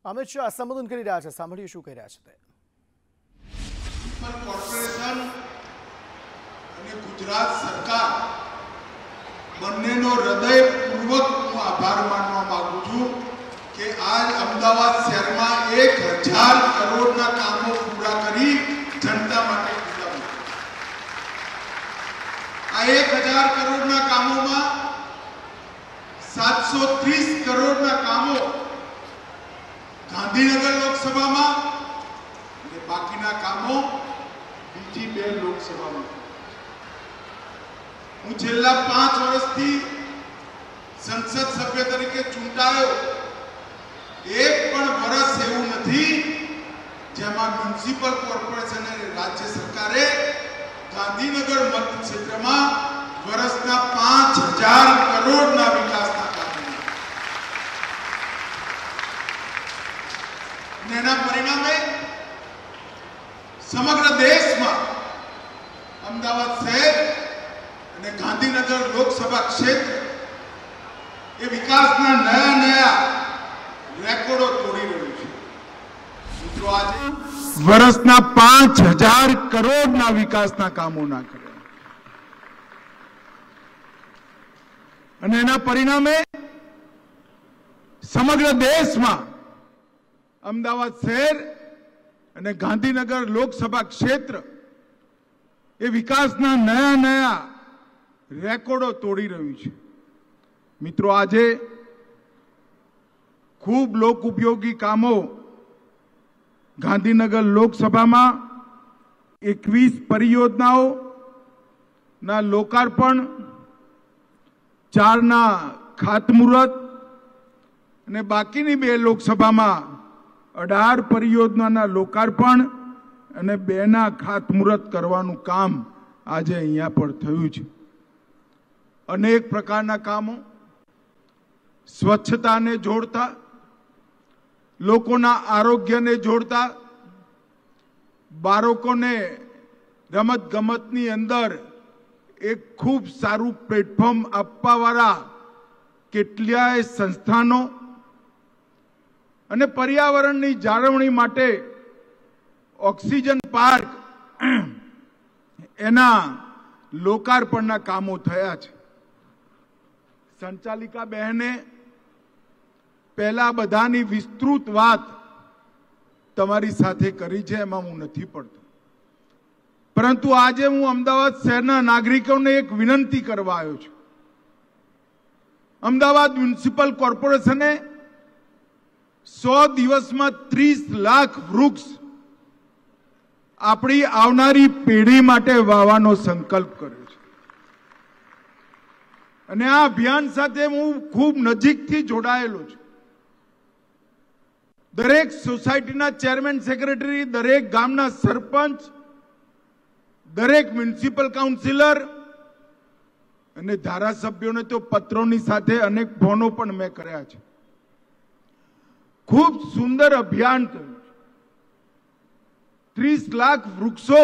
અમિત શાહ સંબોધન કરી રહ્યા છે, સાંભળીએ શું કહી રહ્યા છે તે. કોર્પોરેશન અને ગુજરાત સરકાર બંનેનો હૃદયપૂર્વક હું આભાર માનવા માંગુ છું કે આજ અમદાવાદ શહેરમાં 1000 કરોડના કામો પૂરા કરી જનતા માટે ખુલ્લા મૂક્યા. આ 1000 કરોડના કામોમાં 730 કરોડના કામો ગાંધીનગર લોકસભામાં અને બાકીના કામો બીજી 2 લોકસભામાં. હું છેલ્લા 5 વર્ષથી સંસદ સભ્ય તરીકે ચૂંટાયો. એક પણ વર્ષ એવું નથી જેમાં મ્યુનિસિપલ કોર્પોરેશન અને રાજ્ય સરકારે ગાંધીનગર મતક્ષેત્રમાં વર્ષના 5000 કરોડના વિકાસના કામો અને એના પરિણામે સમગ્ર દેશમાં અમદાવાદ શહેર અને ગાંધીનગર લોકસભા ક્ષેત્ર એ વિકાસના નયા રેકોર્ડો તોડી રહ્યું છે. મિત્રો, આજે વર્ષના 5000 કરોડના વિકાસના કામો ના કર્યા અને એના પરિણામે સમગ્ર દેશમાં અમદાવાદ શહેર અને ગાંધીનગર લોકસભા ક્ષેત્ર એ વિકાસના નયા રેકોર્ડો તોડી રહ્યું છે. મિત્રો, આજે ખૂબ લોક ઉપયોગી કામો ગાંધીનગર લોકસભામાં 21 પરિયોજનાઓ ના લોકાર્પણ, 4 ના ખાતમુહૂર્ત અને બાકીની 2 લોકસભામાં 18 પરિયોજનાના લોકાર્પણ અને 2 ના ખાતમુહૂર્ત કરવાનું કામ આજે અહીંયા પર થયું છે. અનેક પ્રકારના કામો સ્વચ્છતાને જોડતા, લોકોના આરોગ્યને જોડતા, બાળકોને રમત ગમતની અંદર એક ખૂબ સારું પ્લેટફોર્મ આપવાવાળા કેટલાય સંસ્થાનો અને પર્યાવરણની જાળવણી માટે ઓક્સિજન પાર્ક એના લોકાર્પણના કામો થયા છે. સંચાલિકા બહેને પહેલા બધાની વિસ્તૃત વાત તમારી સાથે કરી છે, એમાં હું નથી પડતો. પરંતુ આજે હું અમદાવાદ શહેરના નાગરિકોને એક વિનંતી કરવા આવ્યો છું. અમદાવાદ મ્યુનિસિપલ કોર્પોરેશને 100 દિવસમાં 30 લાખ વૃક્ષ આપણી આવનારી પેઢી માટે વાવવાનો સંકલ્પ કર્યો છે અને આ અભિયાન સાથે હું ખૂબ નજીકથી જોડાયેલો છું. દરેક સોસાયટીના ચેરમેન, સેક્રેટરી, દરેક ગામના સરપંચ, દરેક મ્યુનિસિપલ કાઉન્સિલર અને ધારાસભ્યોને તો પત્રોની સાથે અનેક ફોનો પણ મેં કર્યા છે. ખૂબ સુંદર અભિયાન થયું. 30 લાખ વૃક્ષો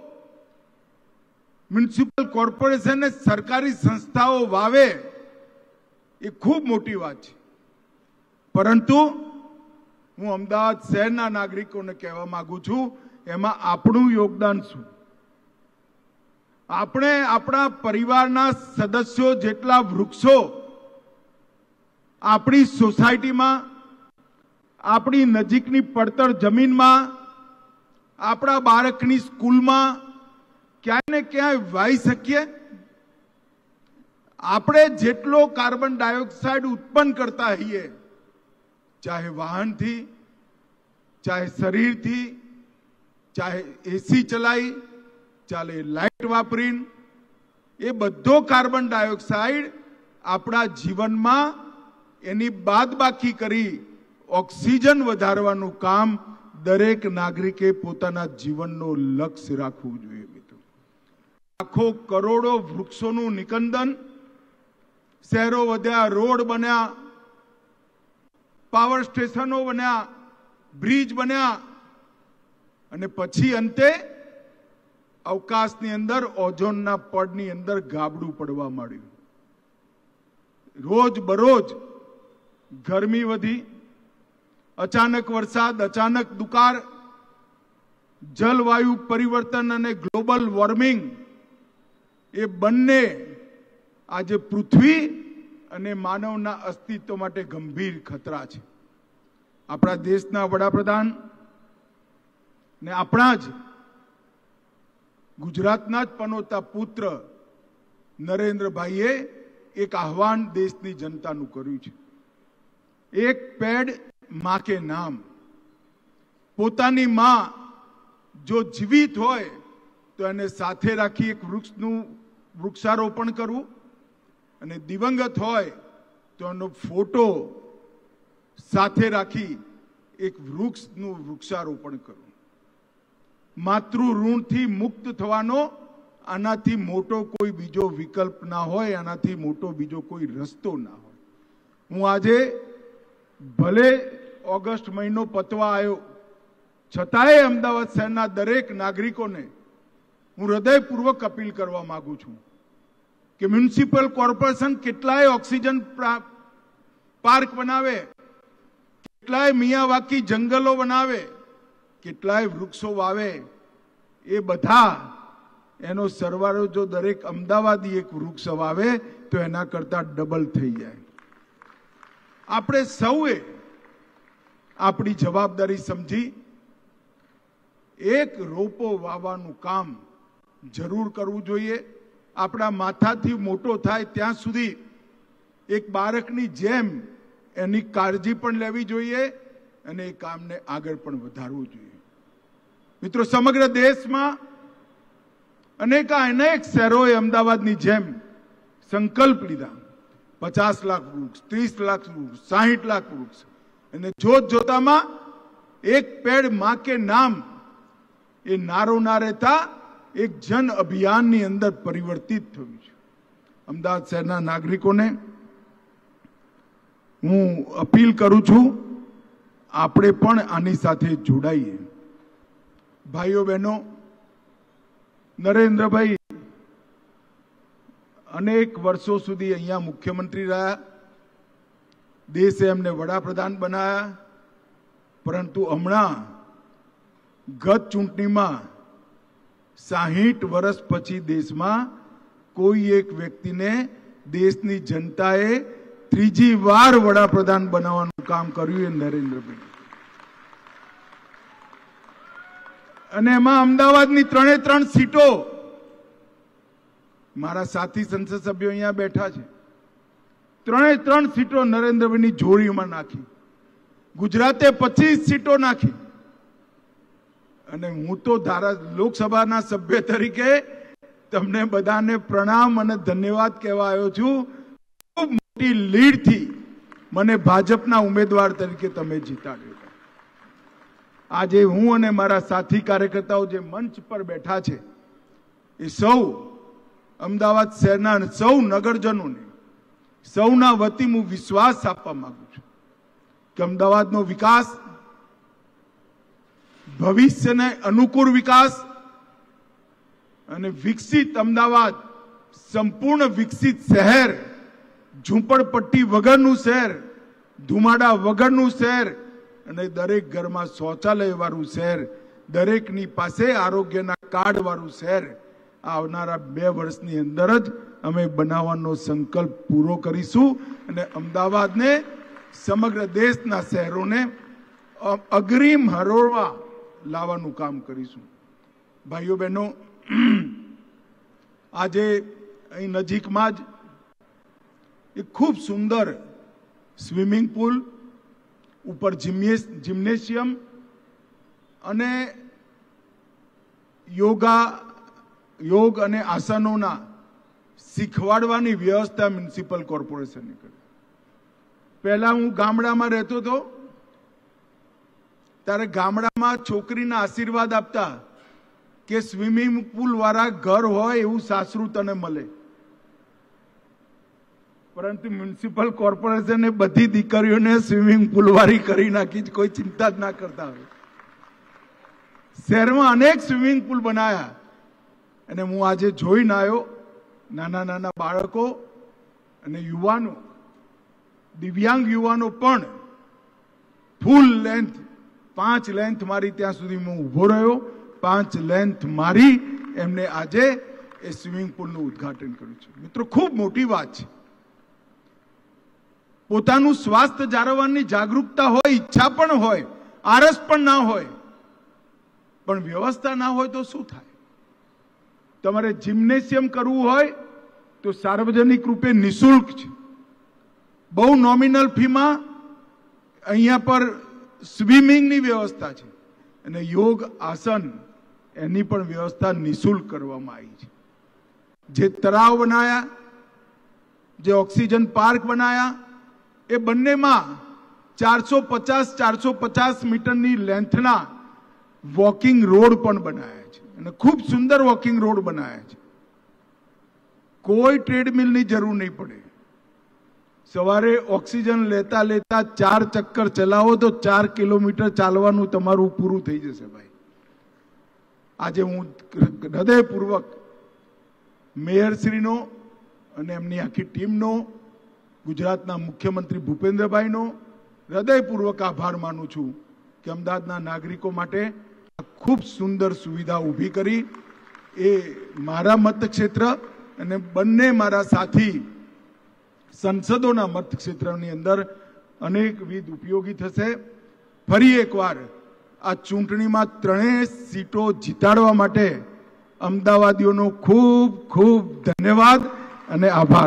મ્યુનિસિપલ કોર્પોરેશન અને સરકારી સંસ્થાઓ વાવે એ ખૂબ મોટી વાત છે. પરંતુ હું અમદાવાદ શહેરના નાગરિકોને કહેવા માંગુ છું, એમાં આપણું યોગદાન શું? આપણે આપણા પરિવારના સદસ્યો જેટલા વૃક્ષો આપણી સોસાયટીમાં, આપણી નજીકની પડતર જમીનમાં, આપણા બાળકની સ્કૂલમાં ક્યાંય ને ક્યાંય વાવી શકીએ. આપણે જેટલો કાર્બન ડાયોક્સાઇડ ઉત્પન્ન કરતા હોઈએ, ચાહે વાહનથી, ચાહે શરીરથી, ચાહે એસી ચલાવી, ચાહે લાઇટ વાપરીને, એ બધો કાર્બન ડાયોક્સાઇડ આપણા જીવનમાં એની બાદબાકી કરી ઓક્સિજન વધારવાનું કામ દરેક નાગરિકે પોતાના જીવનનો લક્ષ્ય રાખવું જોઈએ. મિત્રો, લાખો કરોડો વૃક્ષોનું નિકંદન, શહેરો વધ્યા, રોડ બન્યા, પાવર સ્ટેશનો બન્યા, બ્રિજ બન્યા અને પછી અંતે અવકાશની અંદર ઓઝોનના પડની અંદર ગાબડું પડવા માંડ્યું. રોજ બરોજ ગરમી વધી, અચાનક વરસાદ, અચાનક દુકાળ, જલવાયુ પરિવર્તન અને ગ્લોબલ વોર્મિંગ એ બંને આજે પૃથ્વી અને માનવના અસ્તિત્વ માટે ગંભીર ખતરા છે. આપણા દેશના વડાપ્રધાન ને આપણા જ ગુજરાતના જ પનોતા પુત્ર નરેન્દ્રભાઈએ એક આહવાન દેશની જનતાનું કર્યું છે. એક પેડ માં કે નામ. પોતાની માં જો જીવિત હોય તો એને સાથે રાખી એક વૃક્ષારોપણ કરવું, અને દિવંગત હોય તો એનો ફોટો સાથે રાખી એક વૃક્ષનું વૃક્ષારોપણ કરવું. માતૃ ઋણથી મુક્ત થવાનો આનાથી મોટો કોઈ બીજો વિકલ્પ ના હોય, આનાથી મોટો બીજો કોઈ રસ્તો ના હોય. હું આજે ભલે ઓગસ્ટ મહિનો પતવા આવ્યો છતાંય અમદાવાદ શહેરના દરેક નાગરિકોને હું હૃદયપૂર્વક અપીલ કરવા માંગુ છું કે મ્યુનિસિપલ કોર્પોરેશન કેટલાય ઓક્સિજન પાર્ક બનાવે, કેટલાય મિયાવાકી જંગલો બનાવે, કેટલાય વૃક્ષો વાવે, એ બધા એનો સરવાળો જો દરેક અમદાવાદી એક વૃક્ષ વાવે તો એના કરતા ડબલ થઈ જાય. આપણે સૌએ આપણી જવાબદારી સમજી એક રોપો વાવવાનું કામ જરૂર કરવું જોઈએ. આપણા માથાથી મોટો થાય ત્યાં સુધી એક બાળકની જેમ એની કાળજી પણ લેવી જોઈએ અને એ કામને આગળ પણ વધારવું જોઈએ. મિત્રો, સમગ્ર દેશમાં અનેક શહેરોએ અમદાવાદની જેમ સંકલ્પ લીધા. 50 લાખ વૃક્ષ, 30 લાખ વૃક્ષ, 60 લાખ વૃક્ષ, અને જોત જોતામાં એક પેડ માં કે નામ એ નારો ના રહેતા એક જન અભિયાનની અંદર પરિવર્તિત થયું છે. અમદાવાદ શહેરના નાગરિકોને હું અપીલ કરું છું, આપણે પણ આની સાથે જોડાઈએ. ભાઈઓ બહેનો, નરેન્દ્રભાઈ અનેક વર્ષો સુધી અહીંયા મુખ્યમંત્રી રહ્યા, દેશે એમને વડાપ્રધાન બનાયા, પરંતુ હમણાં ગત ચૂંટણીમાં 60 વર્ષ પછી દેશમાં કોઈ એક વ્યક્તિને દેશની જનતાએ ત્રીજી વાર વડાપ્રધાન બનાવવાનું કામ કર્યું એ નરેન્દ્રભાઈ. અને એમાં અમદાવાદની 3 સીટો મારા સાથી સંસદ સભ્યો અહીંયા બેઠા છે. 3 સીટો નરેન્દ્રભાઈની જોડીમાં નાખી. ગુજરાતે 25 સીટો નાખી. અને હું તો લોકસભાના સભ્ય તરીકે તમને બધાને પ્રણામ અને ધન્યવાદ કહેવા આવ્યો છું. ખૂબ મોટી લીડથી મને ભાજપના ઉમેદવાર તરીકે તમે જીતાડ્યો. આજે હું અને મારા સાથી કાર્યકર્તાઓ જે મંચ પર બેઠા છે એ સૌ અમદાવાદ શહેરના સૌ નગરજનોને સૌના વતી હું વિશ્વાસ આપવા માંગુ છું કે અમદાવાદનો વિકાસ, ભવિષ્યને અનુકૂળ વિકાસ અને વિકસિત અમદાવાદ, સંપૂર્ણ વિકસિત શહેર, ઝૂંપડપટ્ટી વગરનું શહેર, ધુમાડા વગરનું શહેર અને દરેક ઘરમાં શૌચાલય વાળું શહેર, દરેકની પાસે આરોગ્યના કાર્ડ વાળું શહેર આવનારા 2 વર્ષની અંદર જ અમે બનાવવાનો સંકલ્પ પૂરો કરીશું અને અમદાવાદને સમગ્ર દેશના શહેરોને અગ્રીમ હરોળમાં લાવવાનું કામ કરીશું. ભાઈઓ બહેનો, આજે અહીં નજીકમાં જ એક ખૂબ સુંદર સ્વિમિંગ પુલ, ઉપર જિમ્નેશિયમ અને યોગ અને આસનોના શીખવાડવાની વ્યવસ્થા મ્યુનિસિપલ કોર્પોરેશને કરી. પહેલા હું ગામડામાં રહેતો હતો ત્યારે ગામડામાં છોકરીના આશીર્વાદ આપતા કે સ્વિમિંગ પુલ વાળા ઘર હોય એવું સાસરું તને મળે. પરંતુ મ્યુનિસિપલ કોર્પોરેશને બધી દીકરીઓને સ્વિમિંગ પુલ વાળી કરી નાખી, કોઈ ચિંતા જ ના કરતા હોય. શહેરમાં અનેક સ્વિમિંગ પુલ બનાયા અને હું આજે જોઈને આવ્યો, નાના નાના બાળકો અને યુવાનો, દિવ્યાંગ યુવાનો પણ ફૂલ લેન્થ 5 લેન્થ મારી ત્યાં સુધી હું ઊભો રહ્યો. 5 લેન્થ મારી એમને આજે એ સ્વિમિંગ પુલનું ઉદ્ઘાટન કર્યું છે. મિત્રો, ખૂબ મોટી વાત છે. પોતાનું સ્વાસ્થ્ય જાળવવાની જાગૃતતા હોય, ઈચ્છા પણ હોય, આરસ પણ ના હોય, પણ વ્યવસ્થા ના હોય તો શું થાય? તમારે જિમ્નેશિયમ કરવું હોય તો સાર્વજનિક રૂપે નિઃશુલ્ક છે. બહુ નોમિનલ ફીમાં અહીંયા પર સ્વિમિંગની વ્યવસ્થા છે અને યોગ આસન એની પણ વ્યવસ્થા નિઃશુલ્ક કરવામાં આવી છે. જે તળાવ બનાયા, જે ઓક્સિજન પાર્ક બનાયા, એ બંનેમાં 450 મીટરની લેન્થના વોકિંગ રોડ પણ બનાયા છે અને ખૂબ સુંદર વોકિંગ રોડ બનાયા છે. કોઈ ટ્રેડમિલની જરૂર નહીં પડે. સવારે ઓક્સિજન લેતા લેતા 4 ચક્કર ચલાવો તો 4 કિલોમીટર ચાલવાનું તમારું પૂરું થઈ જશે ભાઈ. આજે હું હૃદયપૂર્વક મેયરશ્રીનો અને એમની આખી ટીમનો, ગુજરાતના મુખ્યમંત્રી ભૂપેન્દ્રભાઈનો હૃદયપૂર્વક આભાર માનું છું કે અમદાવાદના નાગરિકો માટે ખૂબ સુંદર સુવિધા ઊભી કરી. એ મારા મતક્ષેત્ર અને બંને મારા સાથી સંસદોના મતક્ષેત્રની અંદર અનેકવિધ ઉપયોગી થશે. ફરી એકવાર આ ચૂંટણીમાં 3 સીટો જીતાડવા માટે અમદાવાદીઓનો ખૂબ ખૂબ ધન્યવાદ અને આભાર.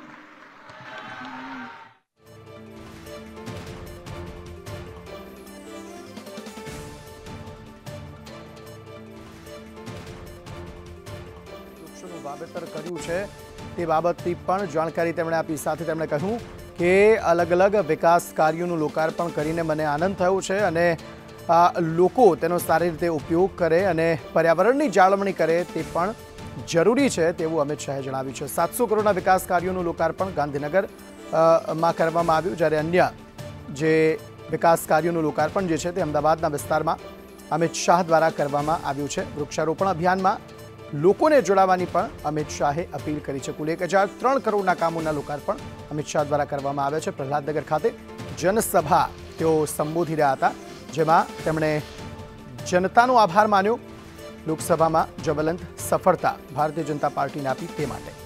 વૃક્ષોનું વાવેતર કર્યું છે તે બાબતની પણ જાણકારી તેમણે આપી. સાથે તેમણે કહ્યું કે અલગ અલગ વિકાસ કાર્યોનું લોકાર્પણ કરીને મને આનંદ થયો છે અને લોકો તેનો સારી રીતે ઉપયોગ કરે અને પર્યાવરણની જાળવણી કરે તે પણ જરૂરી છે તેવું અમિત શાહે જણાવ્યું છે. 700 કરોડના વિકાસ કાર્યોનું લોકાર્પણ ગાંધીનગરમાં કરવામાં આવ્યું, જ્યારે અન્ય જે વિકાસ કાર્યોનું લોકાર્પણ જે છે તે અમદાવાદના વિસ્તારમાં અમિત શાહ દ્વારા કરવામાં આવ્યું છે. વૃક્ષારોપણ અભિયાનમાં લોકોને જોડાવાની પણ અમિત શાહે અપીલ કરી છે. કુલ 1003 કરોડના કામોના લોકાર્પણ અમિત શાહ દ્વારા કરવામાં આવ્યા છે. પ્રહલાદનગર ખાતે જનસભા તેઓ સંબોધી રહ્યા હતા, જેમાં તેમણે જનતાનો આભાર માન્યો. લોકસભામાં જ્વલંત સફળતા ભારતીય જનતા પાર્ટીને આપી તે માટે.